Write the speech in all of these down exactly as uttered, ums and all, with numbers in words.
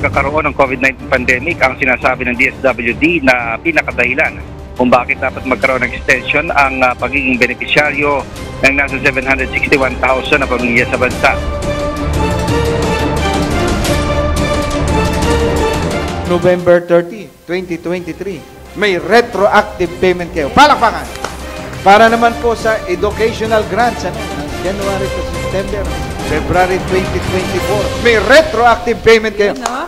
pagkakaroon ng COVID nineteen pandemic ang sinasabi ng D S W D na pinakadahilan kung bakit dapat magkaroon ng extension ang uh, pagiging benepisyaryo ng nasa seven hundred sixty-one thousand na pamilya sa bansa. November thirtieth, twenty twenty-three, may retroactive payment kayo. Palakpakan! Para naman po sa educational grants, ano, ng January to September, February twenty twenty-four, may retroactive payment kayo. Ano?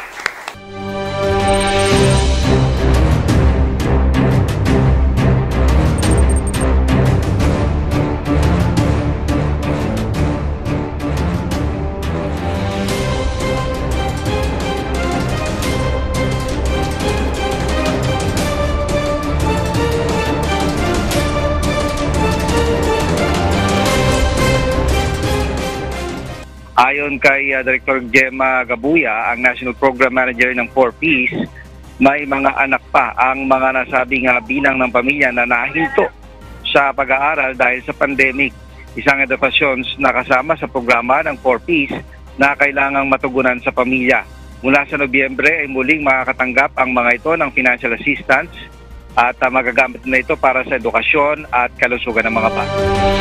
Ayon kay uh, Director Gemma Gabuya, ang National Program Manager ng four Ps, may mga anak pa ang mga nasabing uh, bilang ng pamilya na nahinto sa pag-aaral dahil sa pandemic. Isang edukasyon na kasama sa programa ng four Ps na kailangang matugunan sa pamilya. Mula sa Nobyembre ay muling makakatanggap ang mga ito ng financial assistance at uh, magagamit na ito para sa edukasyon at kalusugan ng mga bata.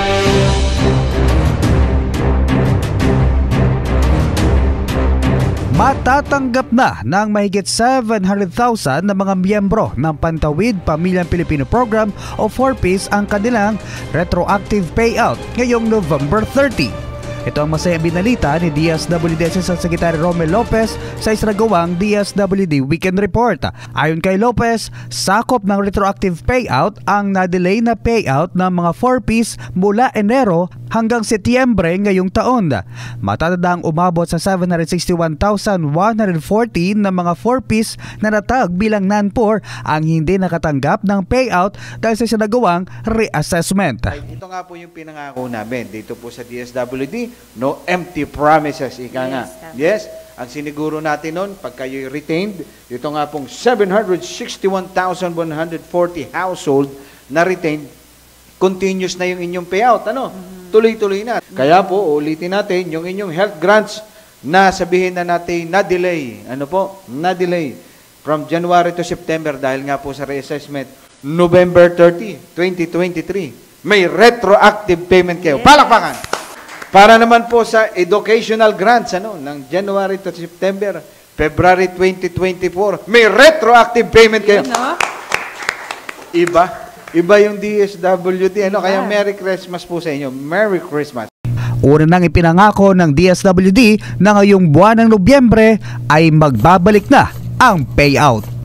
Matatanggap na ng mahigit seven hundred thousand na mga miyembro ng Pantawid Pamilyang Pilipino Program o four Ps ang kanilang retroactive payout ngayong November thirtieth. Ito ang masayang binalita ni D S W D Assistant Secretary Romel Lopez sa isinagawang D S W D Weekend Report. Ayon kay Lopez, sakop ng retroactive payout ang na-delay na payout ng mga four Ps mula Enero hanggang Setyembre ngayong taon. Matatandang umabot sa seven hundred sixty-one thousand one hundred fourteen na mga four Ps na natag bilang non-poor ang hindi nakatanggap ng payout dahil sa isinagawang reassessment. Ay, ito nga po yung pinangako namin dito po sa D S W D. No empty promises, ika nga. Yes, ang siniguro natin noon, pag kayo'y retained, ito nga pong seven hundred sixty-one thousand one hundred forty household na retained, continuous na yung inyong payout. Ano? Mm-hmm. Tuloy-tuloy na. Mm-hmm. Kaya po, ulitin natin, yung inyong health grants na sabihin na natin na-delay. Ano po? Na-delay. From January to September, dahil nga po sa reassessment, November thirtieth, twenty twenty-three, may retroactive payment kayo. Palakpakan! Para naman po sa educational grants, ano, ng January to September, February twenty twenty-four, may retroactive payment kayo. Ano? Iba. Iba yung D S W D. Ano, kaya Merry Christmas po sa inyo. Merry Christmas. Una nang ipinangako ng D S W D na ngayong buwan ng Nobyembre ay magbabalik na ang payout.